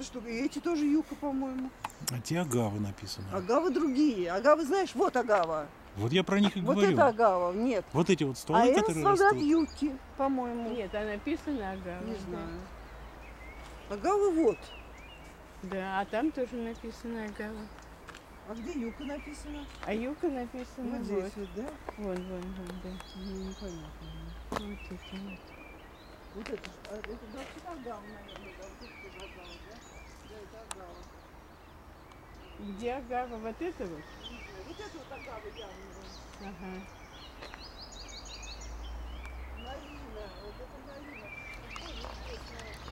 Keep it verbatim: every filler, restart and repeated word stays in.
эта штука. И эти тоже юка, по-моему. А те агавы написаны. Агавы другие. Агавы, знаешь, вот агава. Вот я про них и Вот говорю. это агава, нет. Вот эти вот стволы, А это которые солдат растут. юки, по-моему. Нет, а написано агава. Не да. знаю. Агава вот. Да, а там тоже написано агава. А где юка написано? А юка написано Вот здесь вот, да? Вон, вон, вон, да. Ну, непонятно. Вот это вот. Вот это, ж- а, это вообще агава, наверное, да? Вот это тоже агава, да? Да, это агава. Где агава? Вот это вот? Не знаю, вот это вот агава явно. Ага. Малина, вот это малина. Ой, интересно.